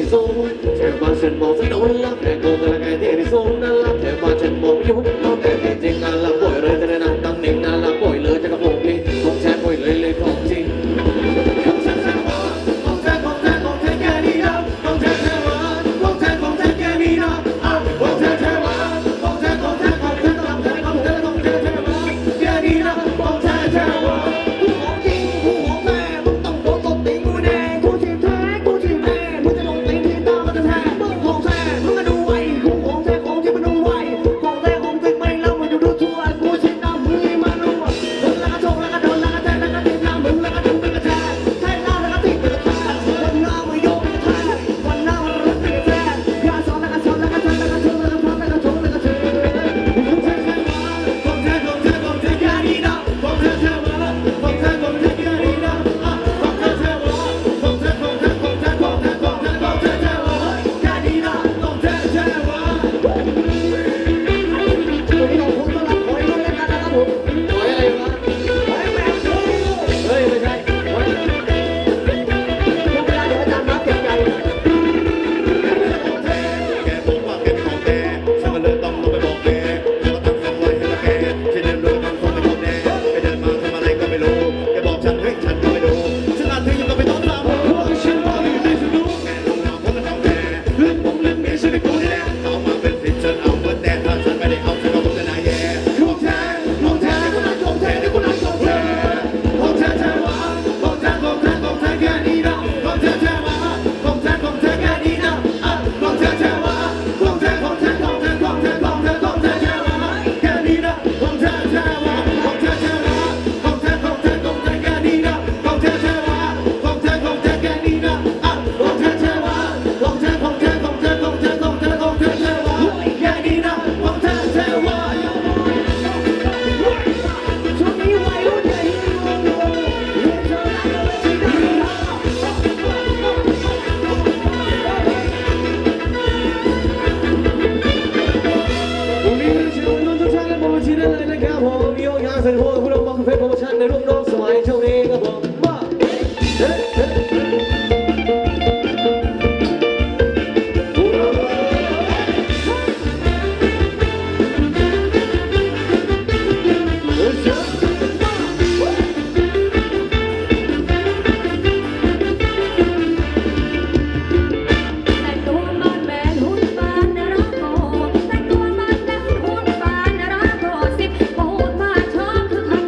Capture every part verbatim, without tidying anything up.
สูงแถวบ้านฉันมองถนนลับแต่โกงกันละไงที่ที่สูงนั่นลับแถวบ้านฉันมองยุ่งเอาแต่จริงงานละป่วยเลยแต่นั่งตั้งหนึ่งงานละป่วยเลยจะกระโปรงพี่ของแท้ป่วยเลยเลยของจริงของแท้แท้ว่าของแท้ของแท้ของแท้แค่นี้นะของแท้แท้ว่าของแท้ของแท้แค่นี้นะของแท้แท้ว่าของแท้ของแท้ของแท้ของแท้ของแท้ของแท้แท้ว่าแค่นี้นะของแท้แท้ว่ากูของจริงกูของแท้มึงต้องโดนตบตีกูแน่กูที่แท้กูที่แท้มึงจะลงตีที่ตามันจะแท้มึงของแท้มึงก็ดูไว้กูของแท้ของที่มันดูไว้ของแท้ของจริงไม่เล่ามันอยู่ดูทั่วกูชิดน้ำมึงมารู้ว่ามึงแล้วก็โชว์แล้วก็โดนแล้วก็แท้แล้วก็ตีน้ำมึงแล้วก็ดูเป็นกระแทกแท้แล้วแล้วก็ตีเป็นกระแทกวันหน้ามาโยกกระแทกวันหน้ามารักเป็นกระแทกยาสอนแล้วก็สอนแล้วก็แทแล้วก็โชว์แล้วก็ทำแล้วก็โชว์แล้วก็เทของแท้แท้ว่าของแท้ของแท้ของแท้แค่นี้นะของแท้แท้ว่าของแท้ของแท้แค่นี้นะของแท้แท้ว่าของแท้ของแท้ของแท้ของแท้ของแท้ของแท้แท้ว่าแค่นี้นะของแท้แท้ว่าตัวนี้ของผมสำหรับหอยรุ่นเล็กนะครับผมหอยอะไรวะหอยแมงมุมเฮ้ยไม่ใช่หอยช่วงเวลาเดี๋ยวอาจารย์นับเก็บใจแกบอกว่าแกเป็นของแกฉันก็เลยต้องลงไปบอกแกแล้วก็ตั้งคำไว้ให้กับแกฉันเดินรู้ทำคนไม่พบแน่แกเดินมาทำอะไรก็ไม่รู้แกบอกฉันเฮ้ยฉันก็ไม่ดูฉันอ่านถึงยังก็ไม่ต้องทำเพราะฉันว่าอยู่ในสนุกแกลงมาเพราะมันของแกเรื่องผมเรื่องนี้ฉันไม่กลัวแน่เอามาเป็นสิทธิ์ฉันเอาเมื่อแต่ถ้าฉันไม่ได้เอาฉันก็คงจะนายแย่ของแท้ของแท้ในคนนั้นของแท้ในคนนั้นของแท้ของแท้แท้ว่าของแท้ของแท้ของแท้แค่นี้นะของแท้แท้ว่าของแท้ของแท้แค่นี้นะของแท้แท้ว่าของแท้ของแท้ของแท้ของแท้ของแท้ของแท้แท้ว่าแค่นี้นะของแท้แท้ว่าของแท้แท้ว่าของแท้ของแท้ของแท้แค่นี้นะของแท้แท้ว่าของแท้ของแท้แค่นี้นะของแท้แท้ว่าของแท้ของแท้ของแท้ของแท้ของแท้ของแท้แท้ว่าแค่นี้นะของแท้แท้ว่าช่วงนี้วัยรุ่นใหญ่ที่งงงเรียนเชิญได้เลยสิได้วันนี้เชิญทุกท่านและบนเวทีได้เลยนะครับผมมีโอกาสเสนอผู้ร่วมฟังเพลงโปรโมชั่นในรุ่นน้องสมัยช่วงนี้ครับผมมาเฮ้เฮ้แต่งตัวมันแมนหุ่นปานนาราโกแต่งตัวมันแมนหุ่นปานนาราโกสิบพูดมาชอบคือใคร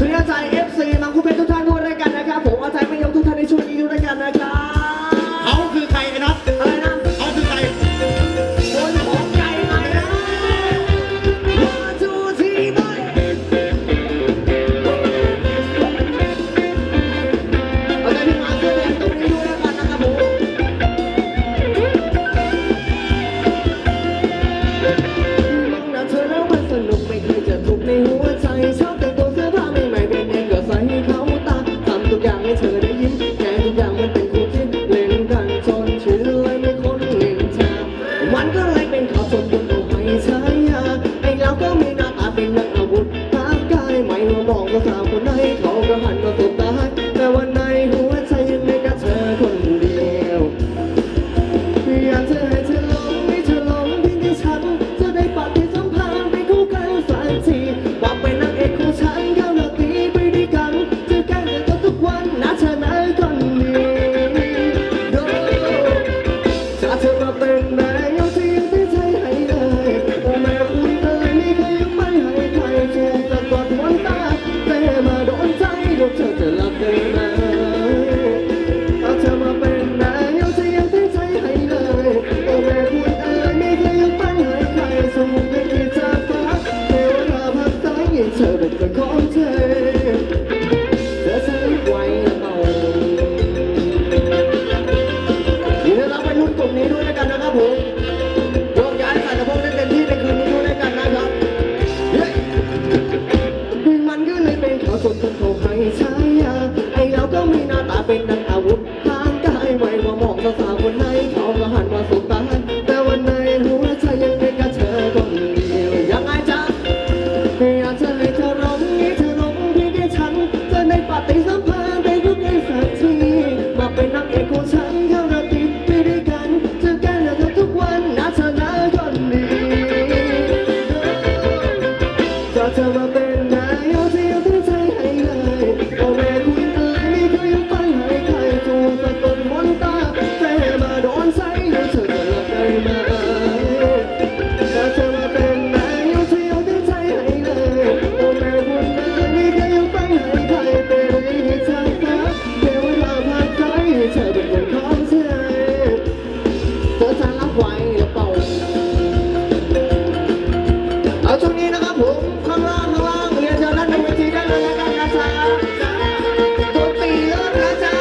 ทุกท่านใจ เอฟ ซี มังคุดเพชรทุกท่านด้วยด้วยกันนะครับผมเอาใจไม่ยกทุกท่านในช่วงนี้ด้วยกันนะครับเขาคือใครไอ้น็อตอะไรนะเขาคือใครคนของใจไหมนะมาจูทีบอยเอาใจพี่มาเสื้อแดงตรงนี้ด้วยด้วยกันนะครับผมมองหน้าเธอแล้วมันสนุกไม่เคยจะทุกข์ในหัวใจชอบแต่งตัวเสื้อผ้าใหม่ๆเป็นเองก็ใส่ให้เขาตาทำทุกอย่างให้เธอได้ยิ้มแค่ทุกอย่างมันเป็นคู่คิดเล่นกันจนชินเลยไม่คนเล่นชามันก็เลยเป็นข่าวจนคนเอาให้ใช้ยาไอ้เราก็มีหน้าตาเป็นนักอาวุธทางกายไม่ว่ามองก็สาวคนไหนเขาก็หันมาสบตาแต่วันในหัวใจยังไม่กับเธอคนเดียวอยากจะให้เธอลงให้เธอลงเพียงแค่ฉันจะได้ปฏิสัมพันธ์ไปคู่กันสักทีบอกเป็นนางเอกของฉันเข้าหน้าตีไปด้วยกันเจอกันกันทุกวันนะเธอนะคนดีถ้าเธอมาเป็นแม่ยกที่ยังไม่ใจให้เลยโอ้แม่คุณเอ๋ยไม่เคยยังไม่ให้ใครจูบสะกดมนตาแต่มาโดนใจลูกเธอจะรับได้ไหมถ้าเธอมาเป็นแม่ยกที่ยังไม่ใจให้เลยโอ้แม่คุณเอ๋ยไม่เคยยังไม่ให้ใครจูบไม่คิดจะฟ้าเทวดาพักใจให้เธอเป็นคนของเธอเธอจะไหวหรือเปล่ายินดีต้อนรับไปรุ่นกลุ่มนี้ด้วยกันนะครับผมโยกย้ายใส่กระโปรงเต็มที่ในคืนนี้ด้วยกันนะครับเฮ้ยมันก็เลยเป็นข่าวสดจนเขาให้ใช้ยาไอ้เราก็มีหน้าตาเป็นนักอาวุธทางกายไม่ว่ามองสาวคนไหนเขาก็หันมาสบตาแต่วันในหัวใจยังเป็นกับเธอคนเดียวยังไงจ๊ะอยากจะให้เธอร้องให้เธอร้องเพียงแค่ฉันจะได้ปฏิสัมพันธ์ได้ทุกอย่างสักทีมาเป็นนางเอกของฉันเข้าราตรีไปด้วยกันเจอกันแล้วทุกวันนะเธอนะคนดีจะเธอมาเป็นนายกที่ยังตั้งใจให้เลยโอ้แม่คุณเอ๋ยไม่เคยยังไปให้ใครจูบสะกดมนตาแต่มาโดนใส่แล้วเธอจะรับได้ไหมจะเธอมาเป็นนายกที่ยังตั้งใจให้เลยโอ้แม่คุณเอ๋ยไม่เคยยังไปให้ใครเป็นให้เธอฟ้าเทวดาพักใจให้เธอเป็นคนของเธอเธอจะรับไหวหรือเปล่าเอาช่วงนี้นะครับผมข้างล่างข้างล่างเรียนเชิญด้านบนเวทีได้เลยแล้วกันนะจ๊ะดนตรีเริ่มแล้วจ้า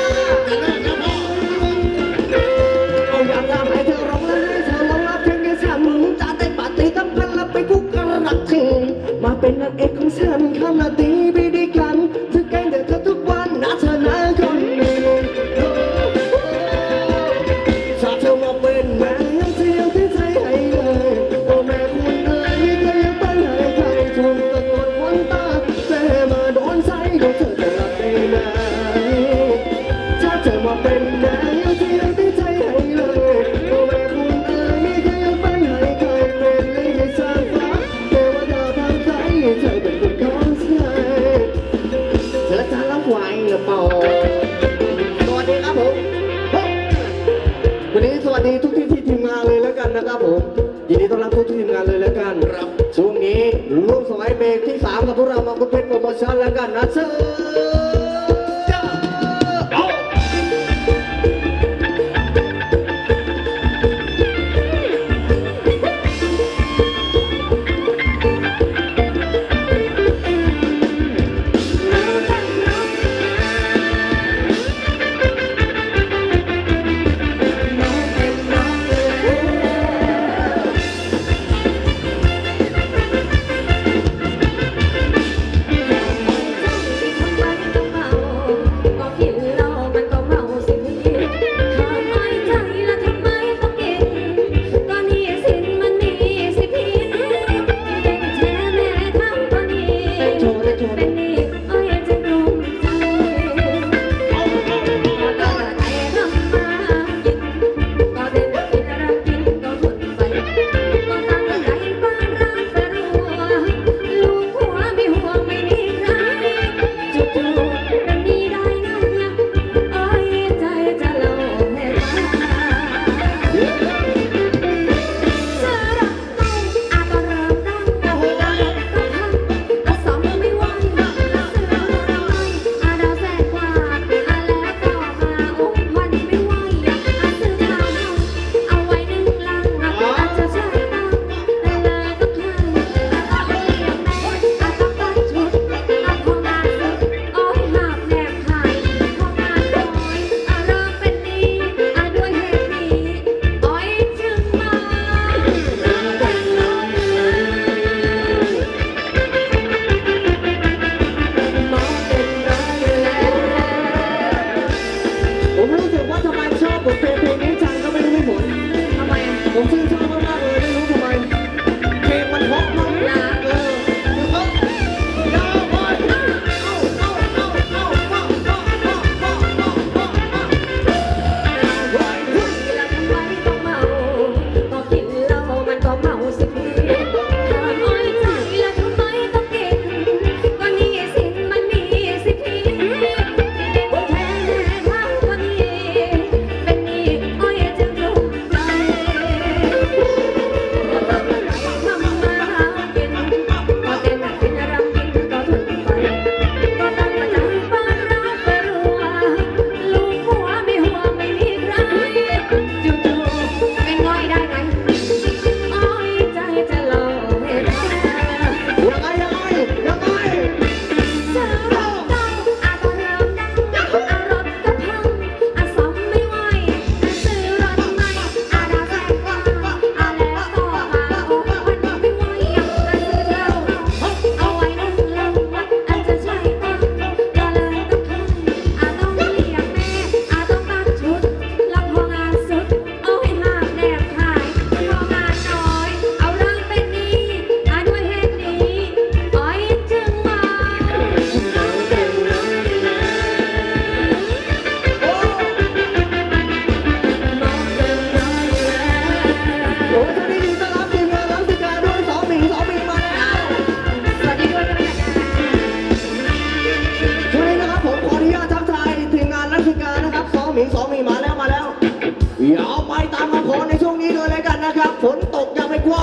เอาอยากจะให้เธอร้องและให้เธอร้องรับเพียงแค่ฉันจะได้ปฏิสัมพันธ์และไปคู่กันรักเธอมาเป็นนางเอกของฉันข้ามนาทีไปด้วยกันเธอแกล้งเธอทุกวันนะเธอนะคนดีถ้าเธอมาเป็นแม่ยังจะยังที่ใจให้เลยโอ้แม่คุณเอ๋ยไม่เคยยังไปให้ใครถูกสะกดมนตาแต่มาโดนใจก็เธอจะรับได้ไหมถ้าเธอมาเป็นแม่ยังจะยังที่ใจให้เลยโอ้แม่คุณเอ๋ยไม่เคยยังไปให้ใครเป็นเลยให้สร้างฟ้าเทวดาทางใจให้เธอเป็นคนของเธอเธอจะรับไหวหรือเปล่าสวัสดีครับผมวันนี้สวัสดีทุกที่ที่ทีมงานเลยแล้วกันนะครับผมยินดีต้อนรับทุกทีมงานเลยแล้วกันครับช่วงนี้ร่วมสมัยเบรกที่สามกับพวกเรามาคุยเป็นโปรโมชั่นแล้วกันนะเชิญ